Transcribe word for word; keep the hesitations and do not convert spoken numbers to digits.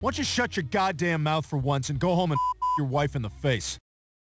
Why don't you shut your goddamn mouth for once and go home and your wife in the face?